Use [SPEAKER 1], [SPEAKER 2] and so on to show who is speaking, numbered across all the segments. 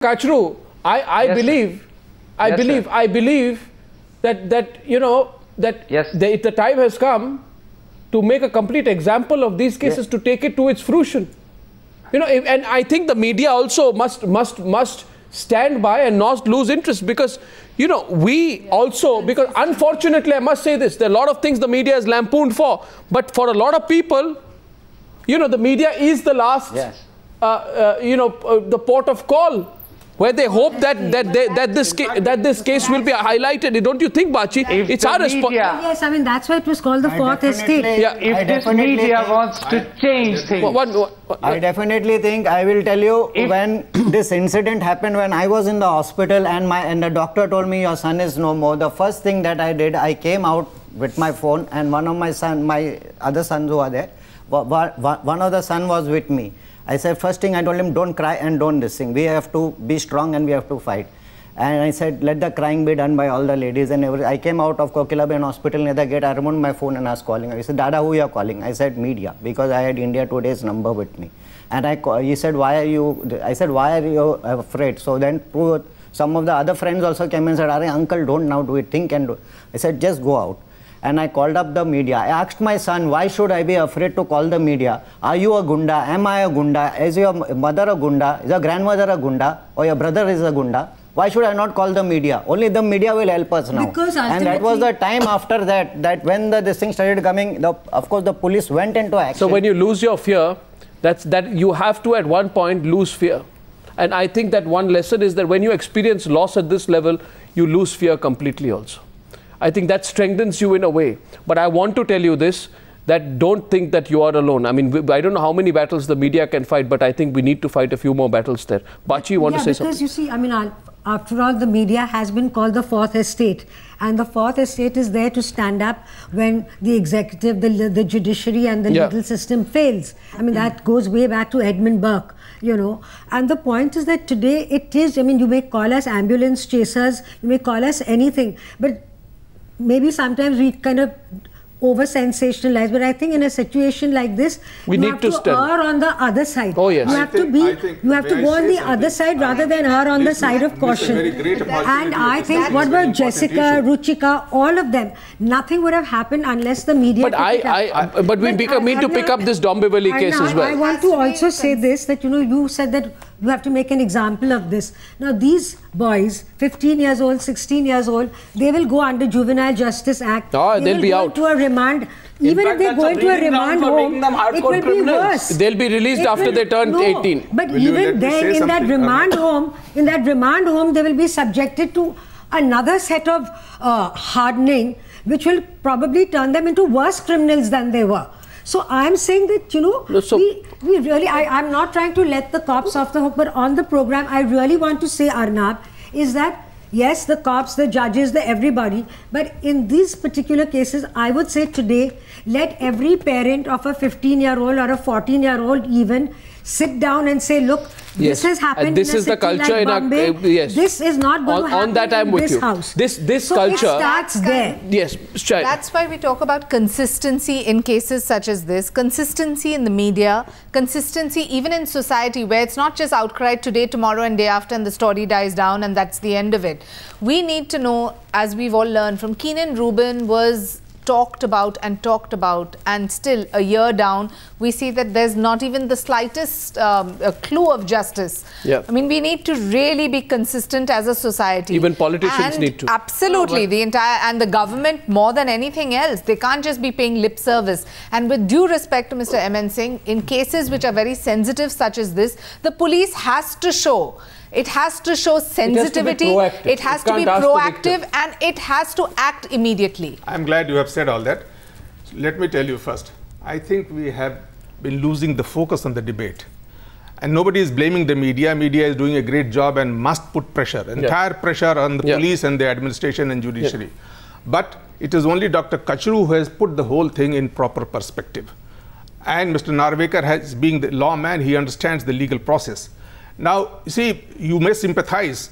[SPEAKER 1] Kachru, I believe that you know that the time has come to make a complete example of these cases, to take it to its fruition. You know, and I think the media also must stand by and not lose interest, because you know we also, because unfortunately I must say this, there are a lot of things the media is lampooned for, but for a lot of people, you know, the media is the last the port of call, where they hope that this case will be highlighted. Don't you think, Bachi? It's our responsibility.
[SPEAKER 2] Yes, I mean that's why it was called the fourth estate.
[SPEAKER 3] If this media wants to change things,
[SPEAKER 4] I definitely think, I will tell you, when this incident happened, when I was in the hospital and the doctor told me your son is no more, the first thing that I did, I came out with my phone, and one of my other sons who are there, one of the son was with me. I said, first thing I told him, don't cry and don't this thing. We have to be strong and we have to fight. And I said, let the crying be done by all the ladies and everything. I came out of Kokilaben hospital near the gate. I removed my phone and I was calling. He said, Dada, who you are calling? I said, media, because I had India Today's number with me. And he said, why are you? I said, why are you afraid? So then some of the other friends also came and said, uncle, don't now do it. Think and do. I said, just go out. And I called up the media. I asked my son, why should I be afraid to call the media? Are you a gunda? Am I a gunda? Is your mother a gunda? Is your grandmother a gunda? Or your brother is a gunda? Why should I not call the media? Only the media will help us now. And that was the time after that when this thing started coming, of course the police went into action.
[SPEAKER 1] So when you lose your fear, that you have to at one point lose fear. And I think that one lesson is that when you experience loss at this level, you lose fear completely also. I think that strengthens you in a way. But I want to tell you this, that don't think that you are alone. I mean, I don't know how many battles the media can fight, but I think we need to fight a few more battles there. Bachi, you want to say something?
[SPEAKER 2] Because you see, I mean, after all, the media has been called the fourth estate. And the fourth estate is there to stand up when the executive, the judiciary and the legal system fails. I mean, that goes way back to Edmund Burke, you know. And the point is that today it is, I mean, you may call us ambulance chasers, you may call us anything, but maybe sometimes we kind of over-sensationalize, but I think in a situation like this, you have to err on the other side.
[SPEAKER 1] Oh yes.
[SPEAKER 2] You have to go on the other side rather than err on the side of caution. And I think, what about Jessica, Ruchika, all of them, nothing would have happened unless the media
[SPEAKER 1] But we mean to pick up this Dombivli case as well.
[SPEAKER 2] I want to also say this, that, you know, you said that you have to make an example of this. Now, these boys, 15 years old, 16 years old, they will go under Juvenile Justice Act.
[SPEAKER 1] They'll be out.
[SPEAKER 2] To a remand. Even if they go into a remand home, it will be worse.
[SPEAKER 1] They'll be released after they turn 18.
[SPEAKER 2] But even then, in that remand home, they will be subjected to another set of hardening, which will probably turn them into worse criminals than they were. So I'm saying that, you know, we really, I'm not trying to let the cops off the hook, but on the program, I really want to say, Arnab, is that yes, the cops, the judges, the everybody, but in these particular cases, I would say today, let every parent of a 15-year-old or a 14-year-old even sit down and say, look, this has happened.
[SPEAKER 1] And this is the culture in
[SPEAKER 2] Bombay.
[SPEAKER 1] This
[SPEAKER 2] is not going to happen
[SPEAKER 1] on that I'm with you.
[SPEAKER 2] House.
[SPEAKER 1] This
[SPEAKER 2] so
[SPEAKER 1] culture.
[SPEAKER 2] It starts there.
[SPEAKER 1] Yes,
[SPEAKER 5] that's why we talk about consistency in cases such as this, consistency in the media, consistency even in society, where it's not just outcry today, tomorrow and day after and the story dies down and that's the end of it. We need to know, as we've all learned from Keenan Rubin, was talked about and still a year down we see that there's not even the slightest clue of justice. I mean, we need to really be consistent as a society.
[SPEAKER 1] Even politicians need to.
[SPEAKER 5] Absolutely. The government, more than anything else, they can't just be paying lip service. And with due respect to Mr. M.N. Singh, in cases which are very sensitive such as this, the police has to show. It has to show sensitivity, it has to be proactive, and it has to act immediately.
[SPEAKER 6] I'm glad you have said all that. So let me tell you first, I think we have been losing the focus on the debate. And nobody is blaming the media. Media is doing a great job and must put pressure, entire pressure on the police and the administration and judiciary. But it is only Dr. Kachru who has put the whole thing in proper perspective. And Mr. Narvekar, being the lawman, he understands the legal process. Now, you see, you may sympathize.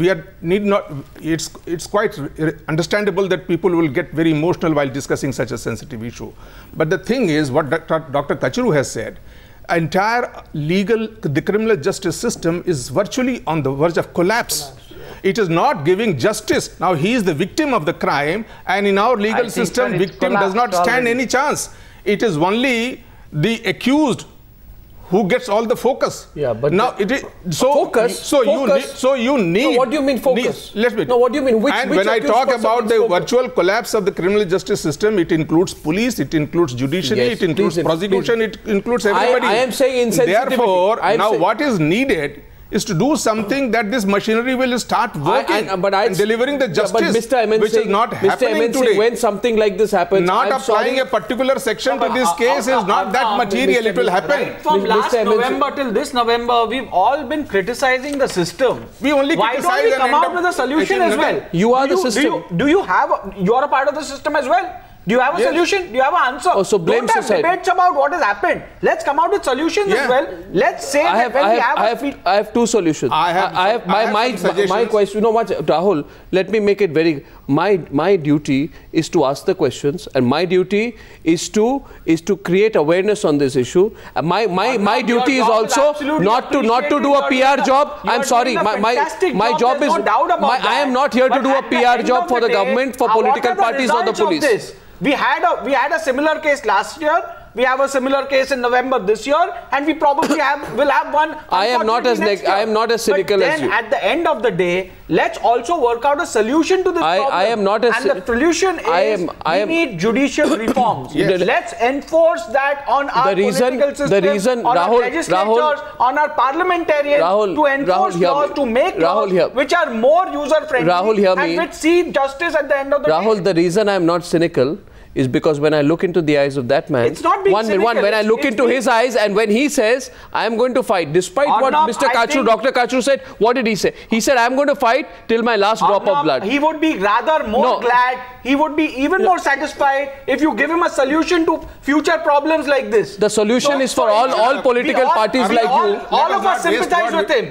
[SPEAKER 6] It's quite understandable that people will get very emotional while discussing such a sensitive issue. But the thing is, what Dr. Kachru has said, entire the criminal justice system is virtually on the verge of collapse. It is not giving justice. Now he is the victim of the crime, and in our legal system, victim does not stand any chance. It is only the accused who gets all the focus.
[SPEAKER 1] Yeah, but
[SPEAKER 6] now it is
[SPEAKER 1] focus.
[SPEAKER 6] So you need.
[SPEAKER 1] No, what do you mean focus?
[SPEAKER 6] Let me.
[SPEAKER 1] No, what do you mean? Which
[SPEAKER 6] when I talk about the virtual collapse of the criminal justice system, it includes police, it includes judiciary, it includes prosecution, it includes everybody.
[SPEAKER 1] I am saying insensitivity.
[SPEAKER 6] Therefore, now what is needed is to do something that this machinery will start working and delivering the justice, which is not happening today.
[SPEAKER 1] When something like this happens,
[SPEAKER 6] not applying a particular section to this case is not that material. It will happen.
[SPEAKER 7] Right from last November till this November, we've all been criticizing the system.
[SPEAKER 6] We only
[SPEAKER 7] Why
[SPEAKER 6] criticize
[SPEAKER 7] don't we come out with a solution as well?
[SPEAKER 1] You are the system.
[SPEAKER 7] Do you have? You are a part of the system as well. Do you have a solution? Do you have an answer?
[SPEAKER 1] Oh, so blame
[SPEAKER 7] Don't
[SPEAKER 1] society.
[SPEAKER 7] have debates about what has happened. Let's come out with solutions as well. Let's say
[SPEAKER 1] I have two solutions. My question. You know what, Rahul? Let me make it very. My duty is to ask the questions, and my duty is to create awareness on this issue. My duty is also not to do a PR job. I'm sorry. My job is. I am not here to do a PR job for the government, for political parties, or the police.
[SPEAKER 7] We had a similar case last year. We have a similar case in November this year, and we probably will have one.
[SPEAKER 1] I am not as cynical as you.
[SPEAKER 7] At the end of the day, let's also work out a solution to this problem.
[SPEAKER 1] I am not as.
[SPEAKER 7] And the solution is we need judicial reforms.
[SPEAKER 6] Yes.
[SPEAKER 7] Let's enforce that on our political system, on our legislatures, on our parliamentarians to enforce laws, to make laws which are more user-friendly and which see justice at the end of the day.
[SPEAKER 1] Rahul, the reason I am not cynical is because when I look into the eyes of that man,
[SPEAKER 7] it's not being cynical.
[SPEAKER 1] When I look into his eyes and when he says, I am going to fight, despite what Mr. Kachru, Dr. Kachru said, what did he say? He said, I am going to fight till my last drop of blood.
[SPEAKER 7] He would be rather more glad, he would be even more satisfied if you give him a solution to future problems like this.
[SPEAKER 1] The solution is for all political parties like you.
[SPEAKER 7] All of us sympathize with him.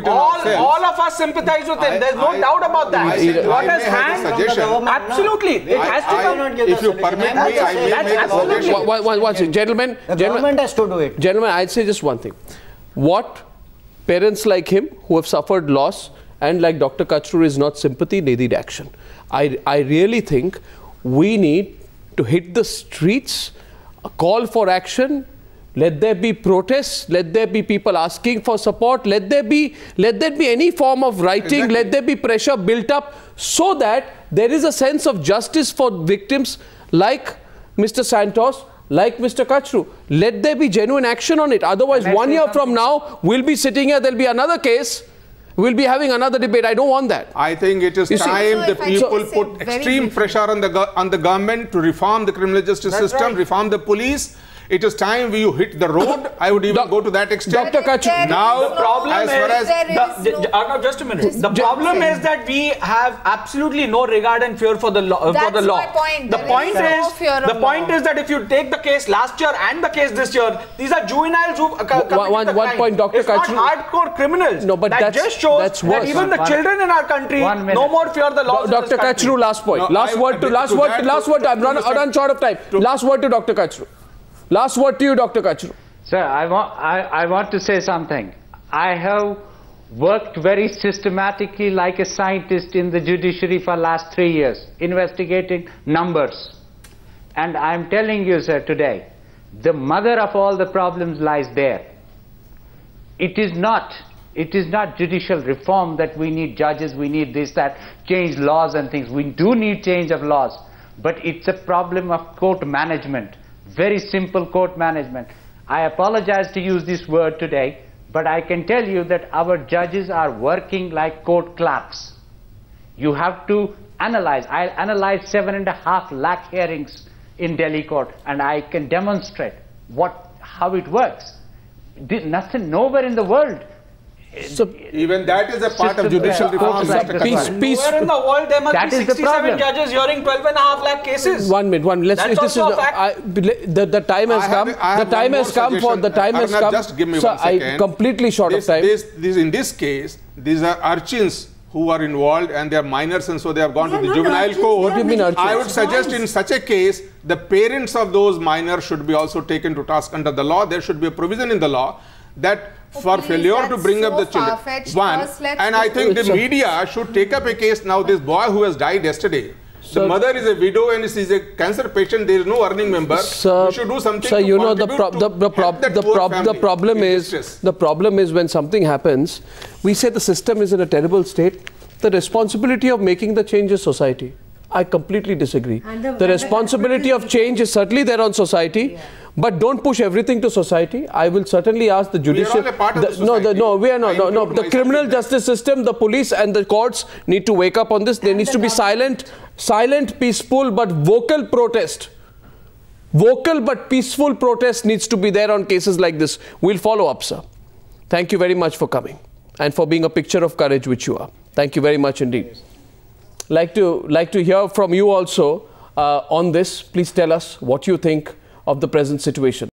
[SPEAKER 7] All of us sympathize with him. There's no doubt about that. What has happened? Absolutely. It has to come.
[SPEAKER 6] If you permit me, I may make a suggestion.
[SPEAKER 1] One second. Gentlemen,
[SPEAKER 4] the government has to do it.
[SPEAKER 1] Gentlemen, I'd say just one thing. What parents like him who have suffered loss and like Dr. Kachru is not sympathy, they need action. I really think we need to hit the streets, a call for action. Let there be protests, let there be people asking for support, let there be any form of writing, let there be pressure built up so that there is a sense of justice for victims like Mr. Santos, like Mr. Kachru. Let there be genuine action on it. Otherwise, 1 year from now, we'll be sitting here, there'll be another case. We'll be having another debate. I don't want that.
[SPEAKER 6] I think it is time the people put extreme pressure on the government to reform the criminal justice system, reform the police. It is time you hit the road. I would even go to that extent.
[SPEAKER 1] Dr. Kachru.
[SPEAKER 7] Now, the problem is just a minute. The problem is that we have absolutely no regard and fear for the law.
[SPEAKER 5] That's my point.
[SPEAKER 7] The point is that if you take the case last year and the case this year, these are juveniles who committed the
[SPEAKER 1] one
[SPEAKER 7] crime.
[SPEAKER 1] point, Dr. Kachru.
[SPEAKER 7] It's not hardcore criminals.
[SPEAKER 1] No, but
[SPEAKER 7] that just shows that even the children in our country no more fear the laws.
[SPEAKER 1] Dr. Kachru, last point. Last word. I'm run short of time. Last word to Dr. Kachru. Last word to you, Dr. Kachru.
[SPEAKER 3] Sir, I want to say something. I have worked very systematically like a scientist in the judiciary for last 3 years, investigating numbers. And I'm telling you, sir, today, the mother of all the problems lies there. It is not judicial reform that we need judges, we need this, that, change laws and things. We do need change of laws, but it's a problem of court management. Very simple court management. I apologize to use this word today, but I can tell you that our judges are working like court clerks. You have to analyze. I analyzed 7.5 lakh hearings in Delhi court, and I can demonstrate how it works. Nowhere in the world.
[SPEAKER 6] So even that is a part of judicial reform.
[SPEAKER 1] Peace.
[SPEAKER 7] Where in the world there must be 67 judges hearing 12.5 lakh cases?
[SPEAKER 1] 1 minute. That's also a fact. The time has come. The time has come for the time has come.
[SPEAKER 6] Just give me 1 second.
[SPEAKER 1] I completely short of time.
[SPEAKER 6] In this case, these are urchins who are involved and they are minors and so they have gone to the juvenile court. I would suggest in such a case, the parents of those minors should be also taken to task under the law. There should be a provision in the law that for failure to bring up the children. And I think the media should take up a case now. This boy who has died yesterday, the mother is a widow and she is a cancer patient. There is no earning member. We should do something.
[SPEAKER 1] Sir, you know the problem is when something happens, we say the system is in a terrible state. The responsibility of making the change is society. I completely disagree. The responsibility of change is certainly there on society. Yeah. But don't push everything to society. I will certainly ask the judicial.
[SPEAKER 6] We are all a part of the society.
[SPEAKER 1] No, we are not. No. The criminal justice system, the police and the courts need to wake up on this. There needs to be silent, peaceful but vocal protest. Vocal but peaceful protest needs to be there on cases like this. We'll follow up, sir. Thank you very much for coming and for being a picture of courage, which you are. Thank you very much indeed. Like to hear from you also on this. Please tell us what you think of the present situation.